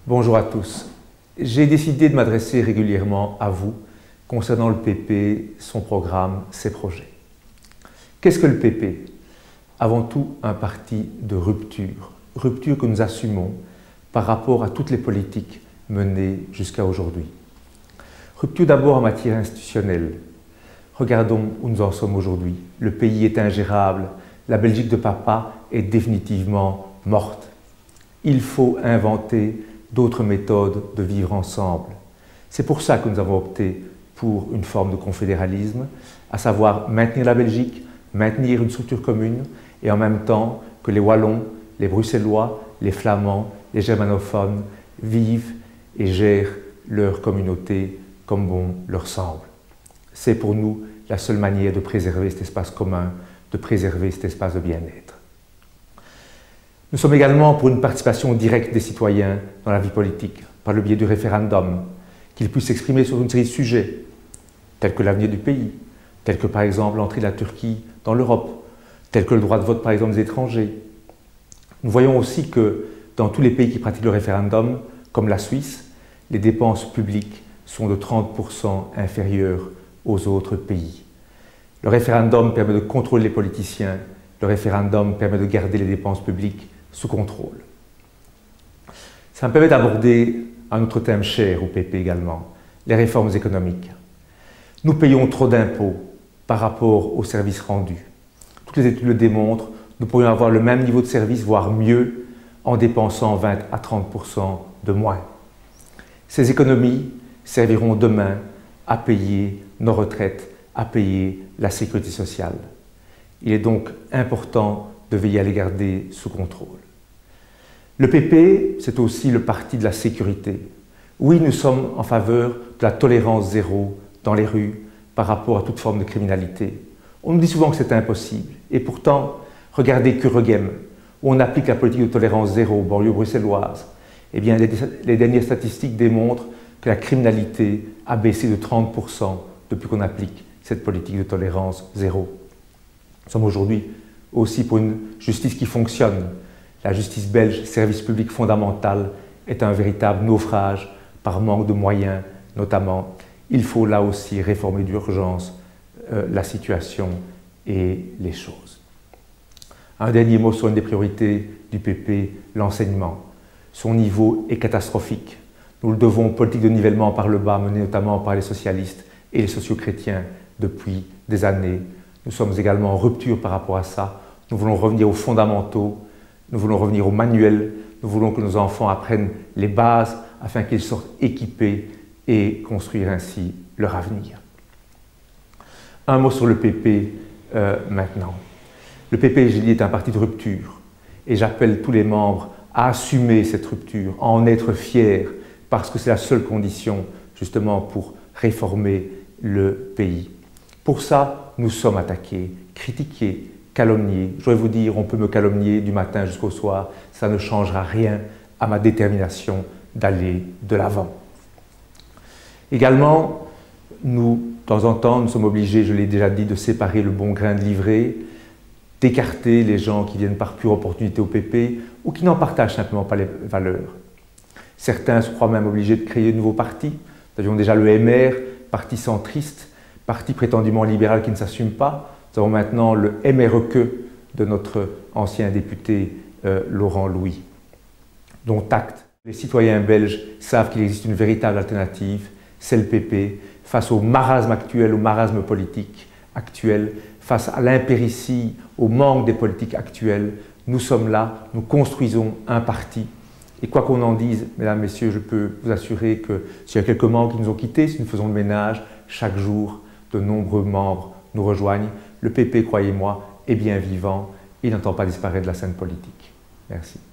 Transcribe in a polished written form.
Bonjour à tous. J'ai décidé de m'adresser régulièrement à vous concernant le PP, son programme, ses projets. Qu'est-ce que le PP? Avant tout, un parti de rupture. Rupture que nous assumons par rapport à toutes les politiques menées jusqu'à aujourd'hui. Rupture d'abord en matière institutionnelle. Regardons où nous en sommes aujourd'hui. Le pays est ingérable. La Belgique de papa est définitivement morte. Il faut inventer d'autres méthodes de vivre ensemble. C'est pour ça que nous avons opté pour une forme de confédéralisme, à savoir maintenir la Belgique, maintenir une structure commune et en même temps que les Wallons, les Bruxellois, les Flamands, les germanophones vivent et gèrent leur communauté comme bon leur semble. C'est pour nous la seule manière de préserver cet espace commun, de préserver cet espace de bien-être. Nous sommes également pour une participation directe des citoyens dans la vie politique, par le biais du référendum, qu'ils puissent s'exprimer sur une série de sujets, tels que l'avenir du pays, tels que par exemple l'entrée de la Turquie dans l'Europe, tels que le droit de vote par exemple des étrangers. Nous voyons aussi que dans tous les pays qui pratiquent le référendum, comme la Suisse, les dépenses publiques sont de 30% inférieures aux autres pays. Le référendum permet de contrôler les politiciens, le référendum permet de garder les dépenses publiques sous contrôle. Ça me permet d'aborder un autre thème cher au PP également, les réformes économiques. Nous payons trop d'impôts par rapport aux services rendus. Toutes les études le démontrent, nous pourrions avoir le même niveau de service, voire mieux, en dépensant 20 à 30% de moins. Ces économies serviront demain à payer nos retraites, à payer la sécurité sociale. Il est donc important de veiller à les garder sous contrôle. Le PP, c'est aussi le parti de la sécurité. Oui, nous sommes en faveur de la tolérance zéro dans les rues par rapport à toute forme de criminalité. On nous dit souvent que c'est impossible. Et pourtant, regardez Kuregem, où on applique la politique de tolérance zéro aux banlieues bruxelloises. Eh bien, les dernières statistiques démontrent que la criminalité a baissé de 30% depuis qu'on applique cette politique de tolérance zéro. Nous sommes aujourd'hui aussi pour une justice qui fonctionne. La justice belge, service public fondamental, est un véritable naufrage par manque de moyens, notamment. Il faut là aussi réformer d'urgence la situation et les choses. Un dernier mot sur une des priorités du PP, l'enseignement. Son niveau est catastrophique. Nous le devons aux politiques de nivellement par le bas, menées notamment par les socialistes et les socio-chrétiens depuis des années. Nous sommes également en rupture par rapport à ça. Nous voulons revenir aux fondamentaux, nous voulons revenir au manuel, nous voulons que nos enfants apprennent les bases afin qu'ils sortent équipés et construire ainsi leur avenir. Un mot sur le PP maintenant. Le PP, j'ai dit, est un parti de rupture et j'appelle tous les membres à assumer cette rupture, à en être fiers parce que c'est la seule condition justement pour réformer le pays. Pour ça, nous sommes attaqués, critiqués, calomniés. Je voudrais vous dire, on peut me calomnier du matin jusqu'au soir, ça ne changera rien à ma détermination d'aller de l'avant. Également, nous, de temps en temps, nous sommes obligés, je l'ai déjà dit, de séparer le bon grain de l'ivraie, d'écarter les gens qui viennent par pure opportunité au PP ou qui n'en partagent simplement pas les valeurs. Certains se croient même obligés de créer de nouveaux partis. Nous avions déjà le MR, parti centriste, parti prétendument libéral qui ne s'assume pas. Nous avons maintenant le MREQ de notre ancien député Laurent Louis, dont acte. Les citoyens belges savent qu'il existe une véritable alternative, c'est le PP, face au marasme actuel, au marasme politique actuel, face à l'impéritie, au manque des politiques actuelles. Nous sommes là, nous construisons un parti. Et quoi qu'on en dise, mesdames, messieurs, je peux vous assurer que s'il y a quelques membres qui nous ont quittés, si nous faisons le ménage, chaque jour, de nombreux membres nous rejoignent. Le PP, croyez-moi, est bien vivant et n'entend pas disparaître de la scène politique. Merci.